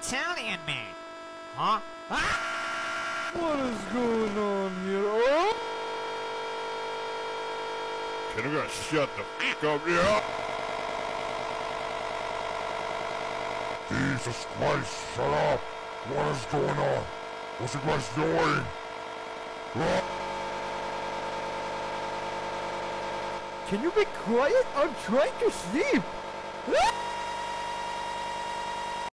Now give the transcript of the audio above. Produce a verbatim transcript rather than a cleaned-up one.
Italian man. Huh? Ah! What is going on here? Oh! Can you guys shut the f*** up here? Jesus Christ, shut up! What is going on? What's you guys doing? Can you be quiet? I'm trying to sleep!